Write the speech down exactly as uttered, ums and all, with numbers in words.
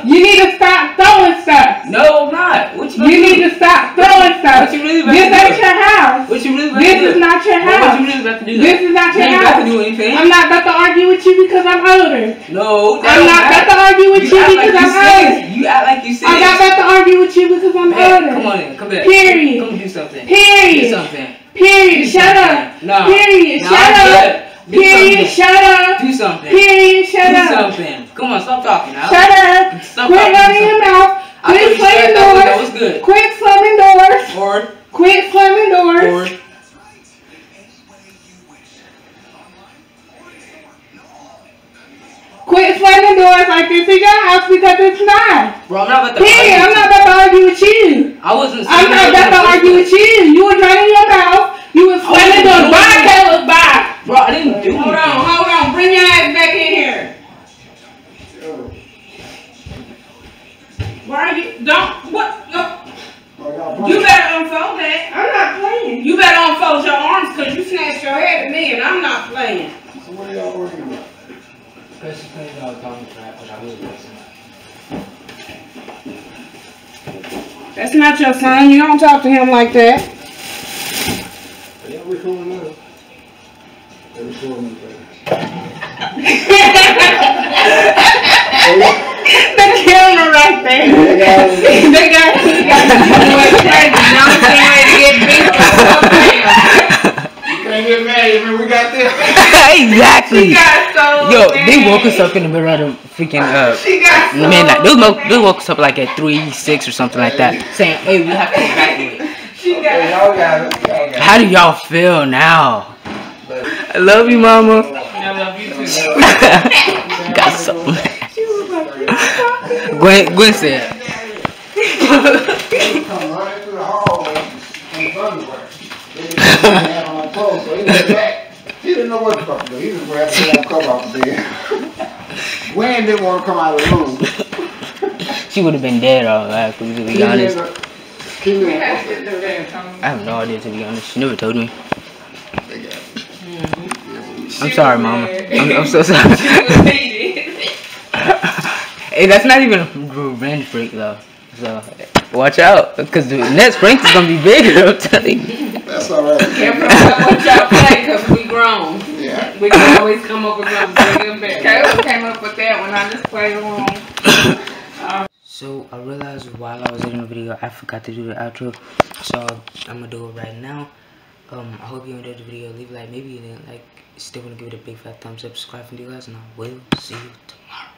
You need to stop throwing stuff. No, I'm not. What you? You need to stop throwing stuff. What you really about This to do? ain't your house. What you really about This to do? is not your house. What you really about to do? This is not your you ain't house. about to do anything. I'm not about to argue with you because I'm older. No, I'm not about to argue with you, you because like I'm you older. You act like you serious. I'm not about to argue with you because I'm Man, older. come on in. Come back. Period. Come, come do something. Period. Do something. Period. Do Shut something. up. No. Period. No, Shut I'm up. good. Do Period. something. Shut up. Do something. Period. Shut do up. Do something. Come on, stop talking now. Shut up. Stop Quit talking. running your mouth. Quit slamming doors. That was good. Quit slamming doors. Or. Quit slamming doors. Or. Quit slamming doors like this is your house because it's not. Bro, I'm not about to Period. argue. I'm not about to argue with you. I wasn't. I'm not about to argue with you. You was running your mouth. You was slamming doors. Bye, Caleb. Bye. Bro, I didn't do anything. Hold on. Hold on. Bring your ass back in here. Why are you? Don't. What? No. You better unfold that. I'm not playing. You better unfold your arms because you snatched your head at me and I'm not playing. So what are y'all working about? Because she played all the time crap, but I will listen. That's not your son. You don't talk to him like that. Yeah, we're cool now. We're cool now. The camera right there. They got they got they got crazy. Now I'm getting ready to get beat up. You can't get mad. Remember we got this. Exactly. She got so Yo, mad. they woke us up in the middle of the freaking uh She got so midnight. They woke, mad. they woke us up like at three, six or something like that, saying, "Hey, we have to evacuate." She got Hey, y'all got it. Y'all got it. How do y'all feel now? I love you, mama. I love you too. Got so mad. She was like, Gwen, Gwen said. Come running through the hallway in his underwear. They didn't have on my clothes, so he went back. He didn't know what the fuck to do. He just grabbed the damn cover off the bed. Gwen didn't want to come out of the room. She would have been dead automatically, to be honest. He we didn't. have to do that. I have no idea, to be honest. She never told me. They got it. I'm sorry, mama. I'm, I'm so sorry. She was heated. Hey, that's not even a revenge break, though. So, watch out. Because the next prank is going to be bigger, I'm telling you. That's alright. Careful about what y'all play because we grown. Yeah. We can always come up with something bigger and better. Caleb came up with that when I just played along. So, I realized while I was editing the video, I forgot to do the outro. So, I'm going to do it right now. Um, I hope you enjoyed the video. Leave a like. Maybe you didn't like. Still want to give it a big fat thumbs up. Subscribe for you guys. And I will see you tomorrow.